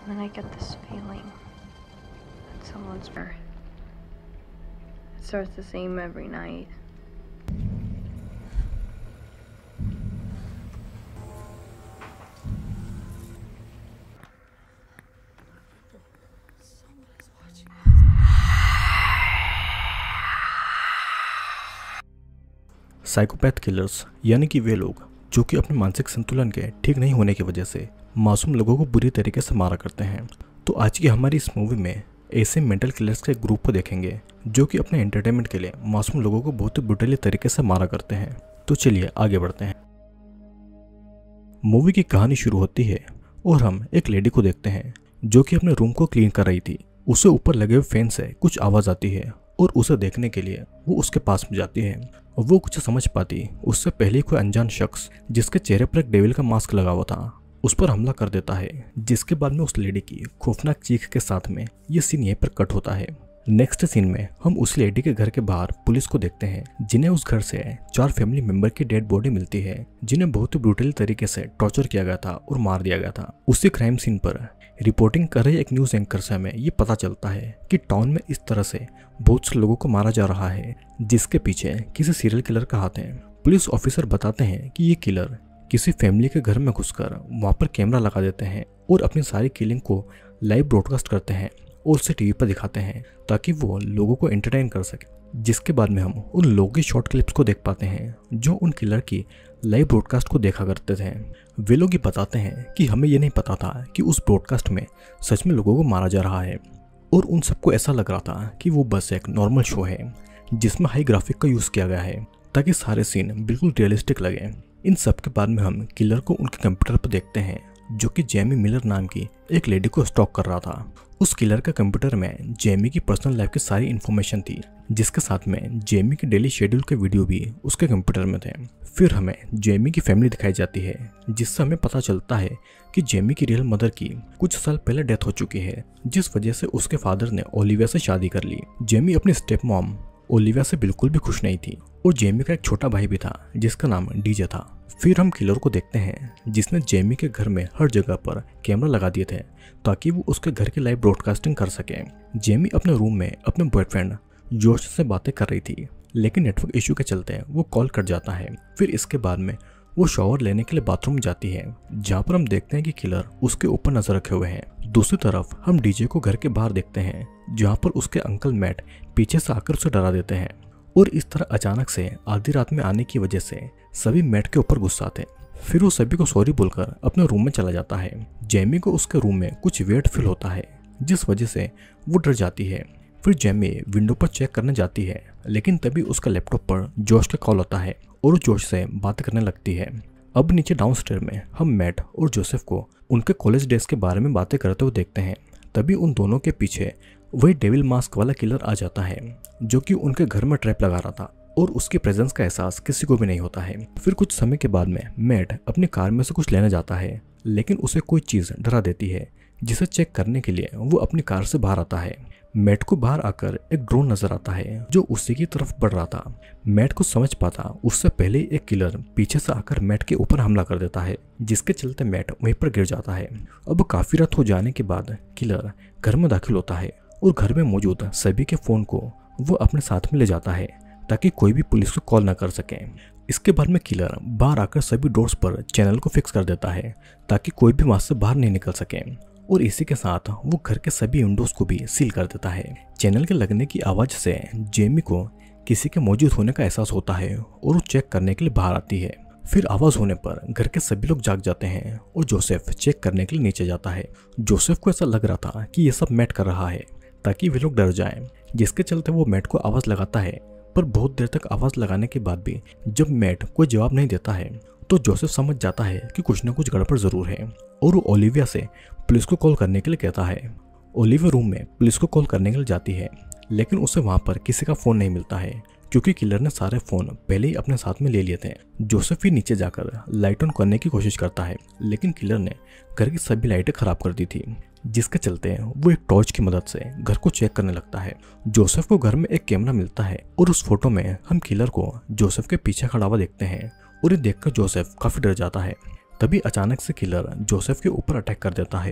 And then I get this feeling that someone's there. It starts the same every night. Psychopath killers यानी कि वे लोग जो कि अपने मानसिक संतुलन के ठीक नहीं होने की वजह से मासूम लोगों को बुरी तरीके से मारा करते हैं। तो आज की हमारी इस मूवी में ऐसे मेंटल किलर्स के ग्रुप को देखेंगे जो कि अपने एंटरटेनमेंट के लिए मासूम लोगों को बहुत ही ब्रूटली तरीके से मारा करते हैं। तो चलिए आगे बढ़ते हैं। मूवी की कहानी शुरू होती है और हम एक लेडी को देखते हैं जो कि अपने रूम को क्लीन कर रही थी। उसे ऊपर लगे हुए फैन से कुछ आवाज़ आती है और उसे देखने के लिए वो उसके पास में जाती है। वो कुछ समझ पाती उससे पहले कोई अनजान शख्स जिसके चेहरे पर एक डेविल का मास्क लगा हुआ था उस पर हमला कर देता है, जिसके बाद में उस लेडी की खौफनाक चीख के साथ में ये सीन यहीं पर कट होता है। नेक्स्ट सीन में हम उस लेडी के घर के बाहर पुलिस को देखते हैं जिन्हें उस घर से 4 फैमिली मेंबर की डेड बॉडी मिलती है जिन्हें बहुत ही ब्रूटली तरीके से टॉर्चर किया गया था और मार दिया गया था। उसी क्राइम सीन पर रिपोर्टिंग कर रहे एक न्यूज़ एंकर से हमें ये पता चलता है कि टाउन में इस तरह से बहुत से लोगों को मारा जा रहा है जिसके पीछे किसी सीरियल किलर का हाथ है। पुलिस ऑफिसर बताते हैं कि ये किलर किसी फैमिली के घर में घुसकर वहाँ पर कैमरा लगा देते हैं और अपनी सारी किलिंग को लाइव ब्रॉडकास्ट करते हैं और उसे टीवी पर दिखाते हैं ताकि वो लोगों को एंटरटेन कर सके। जिसके बाद में हम उन लोगों की शॉर्ट क्लिप्स को देख पाते हैं जो उन किलर की लाइव ब्रॉडकास्ट को देखा करते थे। वे लोग ये बताते हैं कि हमें ये नहीं पता था कि उस ब्रॉडकास्ट में सच में लोगों को मारा जा रहा है और उन सबको ऐसा लग रहा था कि वो बस एक नॉर्मल शो है जिसमें हाई ग्राफिक का यूज़ किया गया है ताकि सारे सीन बिल्कुल रियलिस्टिक लगे। इन सब के बाद में हम किलर को उनके कंप्यूटर पर देखते हैं जो कि जेमी मिलर नाम की एक लेडी को स्टॉक कर रहा था। उस किलर के कंप्यूटर में जेमी की पर्सनल लाइफ की सारी इन्फॉर्मेशन थी जिसके साथ में जेमी के डेली शेड्यूल के वीडियो भी उसके कंप्यूटर में थे। फिर हमें जेमी की फैमिली दिखाई जाती है जिससे हमें पता चलता है कि जेमी की रियल मदर की कुछ साल पहले डेथ हो चुकी है जिस वजह से उसके फादर ने ओलिविया से शादी कर ली। जेमी अपनी स्टेप मॉम ओलिविया से बिल्कुल भी खुश नहीं थी और जेमी का एक छोटा भाई भी था जिसका नाम डीजे था। फिर हम किलर को देखते हैं जिसने जेमी के घर में हर जगह पर कैमरा लगा दिए थे ताकि वो उसके घर की लाइव ब्रॉडकास्टिंग कर सके। जेमी अपने रूम में अपने बॉयफ्रेंड जोश से बातें कर रही थी लेकिन नेटवर्क इशू के चलते वो कॉल कट जाता है। फिर इसके बाद में वो शॉवर लेने के लिए बाथरूम जाती है जहाँ पर हम देखते हैं कि किलर उसके ऊपर नजर रखे हुए हैं। दूसरी तरफ हम डीजे को घर के बाहर देखते हैं जहाँ पर उसके अंकल मैट पीछे से आकर उसे डरा देते हैं और इस तरह अचानक से आधी रात में आने की वजह से सभी मैट के ऊपर गुस्सा थे। फिर वो सभी को सॉरी बोलकर अपने रूम में चला जाता है। जेमी को उसके रूम में कुछ वियर्ड फील होता है जिस वजह से वो डर जाती है। फिर जेमी विंडो पर चेक करने जाती है लेकिन तभी उसका लैपटॉप पर जोश का कॉल आता है और वो जोश से बात करने लगती है। अब नीचे डाउनस्टेयर में हम मैट और जोसेफ को उनके कॉलेज डेज के बारे में बातें करते हुए देखते हैं। तभी उन दोनों के पीछे वही डेविल मास्क वाला किलर आ जाता है जो कि उनके घर में ट्रैप लगा रहा था और उसकी प्रेजेंस का एहसास किसी को भी नहीं होता है। फिर कुछ समय के बाद में मैट अपनी कार में से कुछ लेने जाता है लेकिन उसे कोई चीज़ डरा देती है जिसे चेक करने के लिए वो अपनी कार से बाहर आता है। मैट को बाहर आकर एक ड्रोन नजर आता है जो उसी की तरफ बढ़ रहा था। मैट को समझ पाता उससे पहले एक किलर पीछे से आकर मैट के ऊपर हमला कर देता है जिसके चलते मैट वहीं पर गिर जाता है। अब काफी रात हो जाने के बाद किलर घर में दाखिल होता है और घर में मौजूद सभी के फोन को वो अपने साथ में ले जाता है ताकि कोई भी पुलिस को कॉल ना कर सके। इसके बाद में किलर बाहर आकर सभी डोर्स पर चैनल को फिक्स कर देता है ताकि कोई भी वहां से बाहर नहीं निकल सके और इसी के साथ वो घर के सभी विंडोज को भी सील कर देता है। चैनल के लगने की आवाज से जेमी को किसी के मौजूद होने का एहसास होता है और वो चेक करने के लिए बाहर आती है। फिर आवाज होने पर घर के सभी लोग जाग जाते हैं और जोसेफ चेक करने के लिए नीचे जाता है। जोसेफ को ऐसा लग रहा था कि ये सब मैट कर रहा है ताकि वे लोग डर जाएं, जिसके चलते वो मैट को आवाज लगाता है। पर बहुत देर तक आवाज लगाने के बाद भी जब मैट कोई जवाब नहीं देता है तो जोसेफ समझ जाता है कि कुछ ना कुछ गड़बड़ जरूर है और वो ओलिविया से पुलिस को कॉल करने के लिए कहता है। ओलिविया रूम में पुलिस को कॉल करने के लिए जाती है लेकिन उसे वहां पर किसी का फोन नहीं मिलता है क्योंकि किलर ने सारे फोन पहले ही अपने साथ में ले लिए थे। जोसेफ भी नीचे जाकर लाइट ऑन करने की कोशिश करता है लेकिन किलर ने घर की सभी लाइटें खराब कर दी थी, जिसके चलते वो एक टॉर्च की मदद से घर को चेक करने लगता है। जोसेफ को घर में एक कैमरा मिलता है और उस फोटो में हम किलर को जोसेफ के पीछे खड़ा हुआ देखते हैं और ये देखकर जोसेफ काफी डर जाता है। तभी अचानक से किलर जोसेफ के ऊपर अटैक कर देता है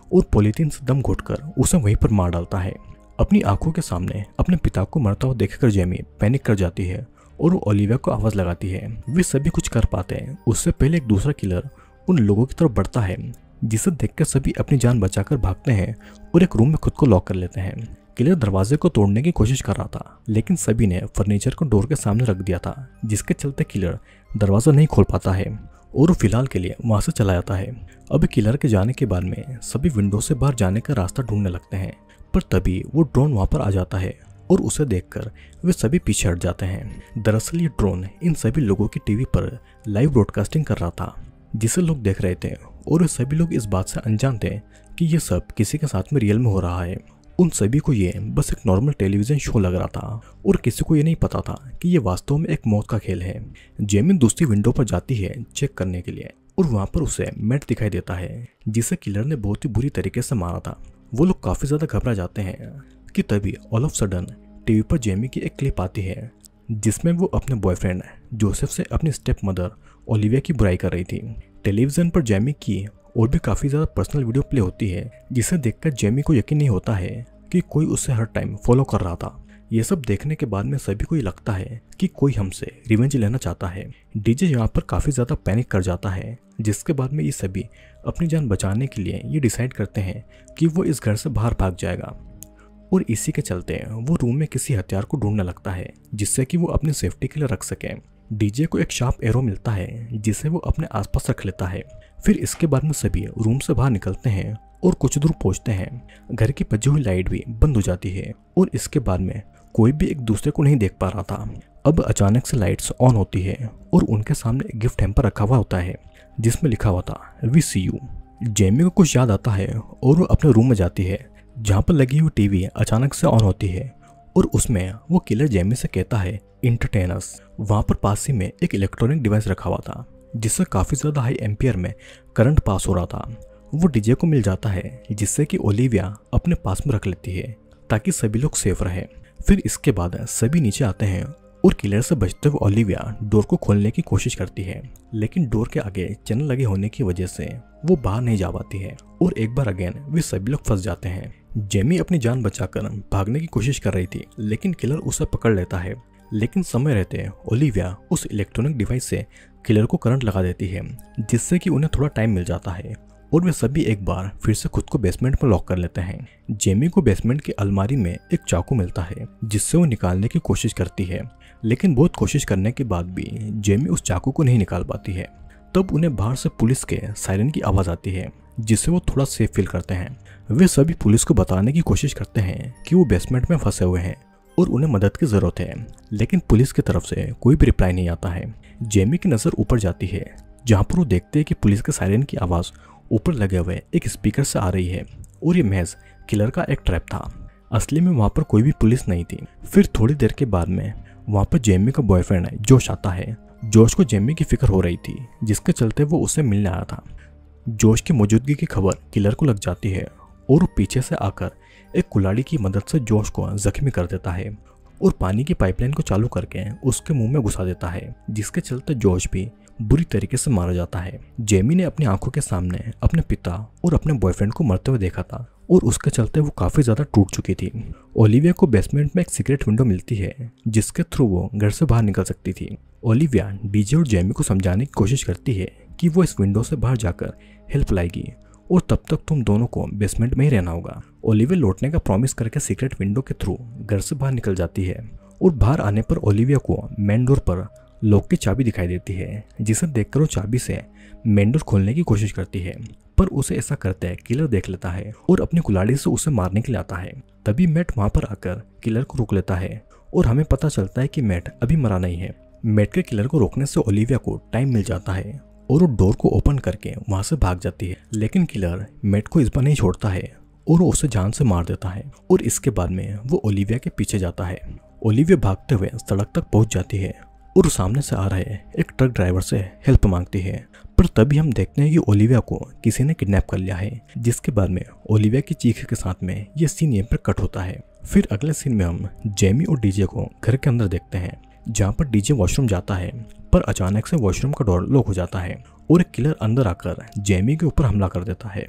और पॉलीथीन से दम घोटकर उसे वहीं पर मार डालता है। अपनी आंखों के सामने अपने पिता को मरता हुआ देखकर जेमी पैनिक कर जाती है और वो ओलिविया को आवाज लगाती है। वे सभी कुछ कर पाते हैं उससे पहले एक दूसरा किलर उन लोगों की तरफ बढ़ता है, जिसे देखकर सभी अपनी जान बचाकर भागते हैं और एक रूम में खुद को लॉक कर लेते हैं। किलर दरवाजे को तोड़ने की कोशिश कर रहा था, लेकिन सभी ने फर्नीचर को डोर के सामने रख दिया था, जिसके चलते किलर दरवाजा नहीं खोल पाता है और वो फिलहाल के लिए वहां से चला जाता है। अब किलर के जाने के बाद में सभी विंडो से बाहर जाने का रास्ता ढूंढने लगते हैं, पर तभी वो ड्रोन वहां पर आ जाता है और उसे देखकर वे सभी पीछे हट जाते हैं। दरअसल ये ड्रोन इन सभी लोगों की टीवी पर लाइव ब्रॉडकास्टिंग कर रहा था, जिसे लोग देख रहे थे और वे सभी लोग इस बात से अनजान थे कि ये सब किसी के साथ में रियल में हो रहा है। उन सभी को ये बस एक नॉर्मल टेलीविजन शो लग रहा था और किसी को ये नहीं पता था कि ये वास्तव में एक मौत का खेल है। जेमी दूसरी विंडो पर जाती है चेक करने के लिए और वहां पर उसे मैट दिखाई देता है, जिसे किलर ने बहुत ही बुरी तरीके से मारा था। वो लोग काफी ज्यादा घबरा जाते हैं कि तभी ऑल ऑफ सडन टीवी पर जेमी की एक क्लिप आती है, जिसमें वो अपने बॉयफ्रेंड जोसेफ से अपनी स्टेप मदर ओलिविया की बुराई कर रही थी। टेलीविजन पर जेमी की और भी काफी ज्यादा पर्सनल वीडियो प्ले होती है, जिसे देखकर जेमी को यकीन नहीं होता है कि कोई उसे हर टाइम फॉलो कर रहा था। ये सब देखने के बाद में सभी को ये लगता है कि कोई हमसे रिवेंज लेना चाहता है। डीजे यहाँ पर काफी ज्यादा पैनिक कर जाता है, जिसके बाद में ये सभी अपनी जान बचाने के लिए ये डिसाइड करते हैं कि वो इस घर से बाहर भाग जाएगा और इसी के चलते वो रूम में किसी हथियार को ढूंढने लगता है, जिससे कि वो अपनी सेफ्टी के लिए रख सके। डीजे को एक शार्प एरो मिलता है, जिसे वो अपने आसपास रख लेता है। फिर इसके बाद में सभी रूम से बाहर निकलते हैं और कुछ दूर पहुंचते हैं। घर की बची हुई लाइट भी बंद हो जाती है और इसके बाद में कोई भी एक दूसरे को नहीं देख पा रहा था। अब अचानक से लाइट्स ऑन होती है और उनके सामने एक गिफ्ट हैम्पर रखा हुआ होता है, जिसमें लिखा हुआ था वी सी यू। जेमी को कुछ याद आता है और वो अपने रूम में जाती है, जहाँ पर लगी हुई टीवी अचानक से ऑन होती है और उसमें वो किलर जेमी से कहता है इंटरटेनर्स। वहाँ पर पास ही में एक इलेक्ट्रॉनिक डिवाइस रखा हुआ था, जिससे काफी ज्यादा हाई एम्पियर में करंट पास हो रहा था। वो डीजे को मिल जाता है, जिससे कि ओलिविया अपने पास में रख लेती है ताकि सभी लोग सेफ रहे। फिर इसके बाद सभी नीचे आते हैं और किलर से बचते हुए ओलिविया डोर को खोलने की कोशिश करती है, लेकिन डोर के आगे चैनल लगे होने की वजह से वो बाहर नहीं जा पाती है और एक बार अगेन वे सभी लोग फंस जाते हैं। जेमी अपनी जान बचाकर भागने की कोशिश कर रही थी, लेकिन किलर उसे पकड़ लेता है। लेकिन समय रहते ओलिविया उस इलेक्ट्रॉनिक डिवाइस से किलर को करंट लगा देती है, जिससे कि उन्हें थोड़ा टाइम मिल जाता है और वे सभी एक बार फिर से खुद को बेसमेंट में लॉक कर लेते हैं। जेमी को बेसमेंट की अलमारी में एक चाकू मिलता है, जिससे वो निकालने की कोशिश करती है, लेकिन बहुत कोशिश करने के बाद भी जेमी उस चाकू को नहीं निकाल पाती है। तब उन्हें बाहर से पुलिस के सायरन की आवाज आती है, जिससे वो थोड़ा सेफ फील करते हैं। वे सभी पुलिस को बताने की कोशिश करते हैं कि वो बेसमेंट में फंसे हुए हैं और उन्हें मदद की जरूरत है, लेकिन पुलिस की तरफ से कोई भी रिप्लाई नहीं आता है। जेमी की नजर ऊपर जाती है, जहाँ पर वो देखते हैं कि पुलिस के सायरन की आवाज ऊपर लगे हुए एक स्पीकर से आ रही है और ये महज किलर का एक ट्रैप था। असली में वहाँ पर कोई भी पुलिस नहीं थी। फिर थोड़ी देर के बाद में वहाँ पर जेमी का बॉयफ्रेंड जोश आता है। जोश को जेमी की फिक्र हो रही थी, जिसके चलते वो उससे मिलने आया था। जोश की मौजूदगी की खबर किलर को लग जाती है और वो पीछे से आकर एक कुल्हाड़ी की मदद से जोश को जख्मी कर देता है और पानी की पाइपलाइन को चालू करके उसके मुंह में घुसा देता है, जिसके चलते जोश भी बुरी तरीके से मारा जाता है। जेमी ने अपनी आंखों के सामने अपने पिता और अपने बॉयफ्रेंड को मरते हुए देखा था और उसके चलते वो काफी ज्यादा टूट चुकी थी। ओलिविया को बेसमेंट में एक सीक्रेट विंडो मिलती है, जिसके थ्रू वो घर से बाहर निकल सकती थी। ओलिविया डीजे और जेमी को समझाने की कोशिश करती है कि वो इस विंडो से बाहर जाकर हेल्प लाएगी और तब तक तुम दोनों को बेसमेंट में ही रहना होगा। ओलिविया लौटने का प्रॉमिस करके सीक्रेट विंडो के थ्रू घर से बाहर निकल जाती है और बाहर आने पर ओलिविया को मेन डोर पर लॉक की चाबी दिखाई देती है, जिसे देखकर वो चाबी से मेन डोर खोलने की कोशिश करती है, पर उसे ऐसा करते हैं किलर देख लेता है और अपनी कुल्हाड़ी से उसे मारने के लिए आता है। तभी मैट वहां पर आकर किलर को रोक लेता है और हमें पता चलता है कि मैट अभी मरा नहीं है। मैट के किलर को रोकने से ओलिविया को टाइम मिल जाता है और वो डोर को ओपन करके वहां से भाग जाती है, लेकिन किलर मैट को इस बार नहीं छोड़ता है और वो उसे जान से मार देता है और इसके बाद में वो ओलिविया के पीछे जाता है। ओलिविया भागते हुए सड़क तक पहुंच जाती है और सामने से आ रहे एक ट्रक ड्राइवर से हेल्प मांगती है, पर तभी हम देखते हैं कि ओलिविया को किसी ने किडनैप कर लिया है, जिसके बाद में ओलिविया की चीख के साथ में ये सीन यहीं पर कट होता है। फिर अगले सीन में हम जेमी और डीजे को घर के अंदर देखते हैं, जहाँ पर डीजे वॉशरूम जाता है, पर अचानक से वॉशरूम का डोर लॉक हो जाता है और एक किलर अंदर आकर जेमी के ऊपर हमला कर देता है।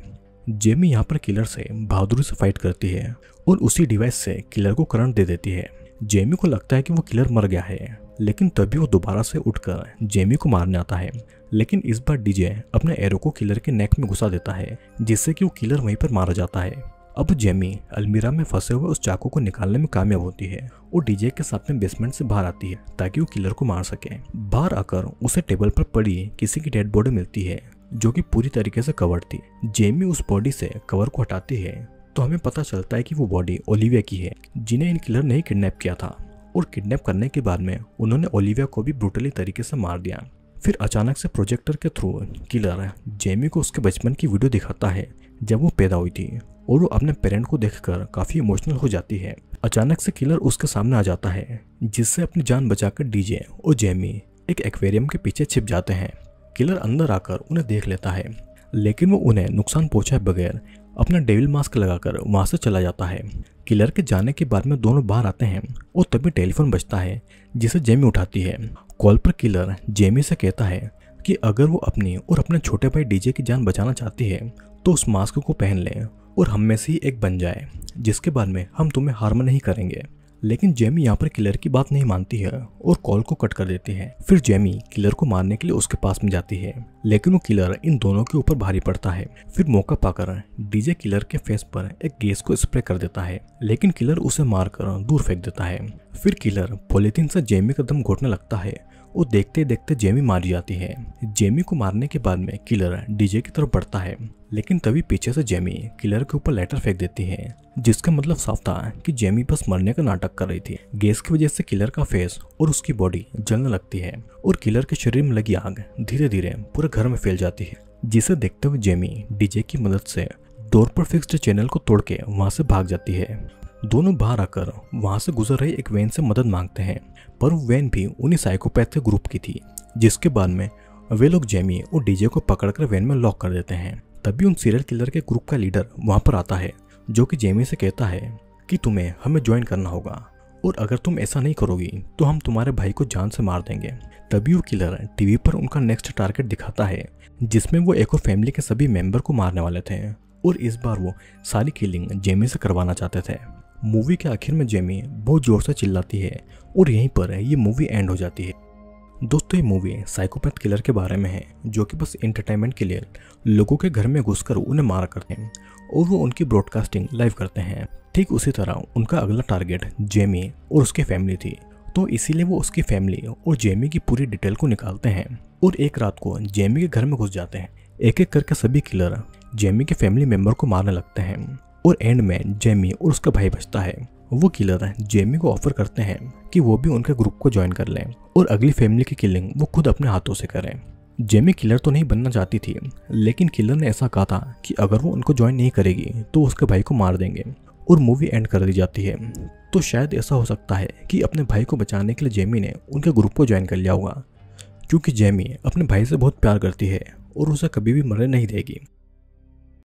जेमी यहाँ पर किलर से बहादुरी से फाइट करती है और उसी डिवाइस से किलर को करंट दे देती है। जेमी को लगता है कि वो किलर मर गया है, लेकिन तभी वो दोबारा से उठकर जेमी को मारने आता है। लेकिन इस बार डीजे अपने एरो को किलर के नेक में घुसा देता है, जिससे कि वो किलर वहीं पर मारा जाता है। अब जेमी अलमीरा में फंसे हुए उस चाकू को निकालने में कामयाब होती है और डीजे के साथ में बेसमेंट से बाहर आती है ताकि वो किलर को मार सके। बाहर आकर उसे टेबल पर पड़ी किसी की डेड बॉडी मिलती है जो कि पूरी तरीके से कवर्ड थी। जेमी उस बॉडी से कवर को हटाती है तो हमें पता चलता है कि वो बॉडी ओलिविया की है, जिन्हें इन किलर ने ही किडनैप किया था। और किडनैप करने के बाद में उन्होंने ओलिविया को भी ब्रूटली तरीके से मार दिया। फिर अचानक से प्रोजेक्टर के थ्रू किलर जेमी को उसके बचपन की वीडियो दिखाता है जब वो पैदा हुई थी और वो अपने पेरेंट को देखकर काफी इमोशनल हो जाती है। अचानक से किलर उसके सामने आ जाता है, जिससे अपनी जान बचाकर डीजे और जेमी एक एक्वेरियम के पीछे छिप जाते हैं। किलर अंदर आकर उन्हें देख लेता है, लेकिन वो उन्हें नुकसान पहुंचाए बगैर अपना डेविल मास्क लगाकर वहां से चला जाता है। किलर के जाने के बाद में दोनों बाहर आते हैं और तभी टेलीफोन बजता है, जिसे जेमी उठाती है। कॉल पर किलर जेमी से कहता है कि अगर वो अपनी और अपने छोटे भाई डीजे की जान बचाना चाहती है तो उस मास्क को पहन ले और हम में से ही एक बन जाए, जिसके बाद में हम तुम्हें हार्म नहीं करेंगे। लेकिन जेमी यहाँ पर किलर की बात नहीं मानती है और कॉल को कट कर देती है। फिर जेमी किलर को मारने के लिए उसके पास में जाती है, लेकिन वो किलर इन दोनों के ऊपर भारी पड़ता है। फिर मौका पाकर डीजे किलर के फेस पर एक गैस को स्प्रे कर देता है, लेकिन किलर उसे मारकर दूर फेंक देता है। फिर किलर पॉलीथीन से जेमी का दम घोटने लगता है और देखते देखते जेमी मारी जाती है। जेमी को मारने के बाद में किलर डीजे की तरफ बढ़ता है, लेकिन तभी पीछे से जेमी किलर के ऊपर लाइटर फेंक देती है, जिसका मतलब साफ था कि जेमी बस मरने का नाटक कर रही थी। गैस की वजह से किलर का फेस और उसकी बॉडी जलने लगती है और किलर के शरीर में लगी आग धीरे धीरे पूरे घर में फैल जाती है, जिसे देखते हुए जेमी डीजे की मदद से डोर पर फिक्स्ड चैनल को तोड़ के वहां से भाग जाती है। दोनों बाहर आकर वहां से गुजर रही एक वैन से मदद मांगते हैं, पर वो वैन भी उन्हीं साइकोपैथ के ग्रुप की थी, जिसके बाद में वे लोग जेमी और डीजे को पकड़कर वैन में लॉक कर देते हैं। तभी उन सीरियल किलर के ग्रुप का लीडर वहां पर आता है, जो कि जेमी से कहता है कि तुम्हें हमें ज्वाइन करना होगा और अगर तुम ऐसा नहीं करोगी तो हम तुम्हारे भाई को जान से मार देंगे। तभी वो किलर टीवी पर उनका नेक्स्ट टारगेट दिखाता है, जिसमें वो एक और फैमिली के सभी मेंबर को मारने वाले थे और इस बार वो सारी किलिंग जेमी से करवाना चाहते थे। मूवी के आखिर में जेमी बहुत जोर से चिल्लाती है और यहीं पर ये मूवी एंड हो जाती है। दोस्तों, ये मूवी साइकोपैथ किलर के बारे में है, जो कि बस एंटरटेनमेंट के लिए लोगों के घर में घुसकर उन्हें मारा करते हैं और वो उनकी ब्रॉडकास्टिंग लाइव करते हैं। ठीक उसी तरह उनका अगला टारगेट जेमी और उसकी फैमिली थी, तो इसीलिए वो उसकी फैमिली और जेमी की पूरी डिटेल को निकालते हैं और एक रात को जेमी के घर में घुस जाते हैं। एक एक करके सभी किलर जेमी के फैमिली मेंबर को मारने लगते हैं और एंड में जेमी और उसका भाई बचता है। वो किलर जेमी को ऑफर करते हैं कि वो भी उनके ग्रुप को ज्वाइन कर लें और अगली फैमिली की किलिंग वो खुद अपने हाथों से करें। जेमी किलर तो नहीं बनना चाहती थी, लेकिन किलर ने ऐसा कहा था कि अगर वो उनको ज्वाइन नहीं करेगी तो उसके भाई को मार देंगे और मूवी एंड कर दी जाती है। तो शायद ऐसा हो सकता है कि अपने भाई को बचाने के लिए जेमी ने उनके ग्रुप को ज्वाइन कर लिया होगा, क्योंकि जेमी अपने भाई से बहुत प्यार करती है और उसे कभी भी मरने नहीं देगी।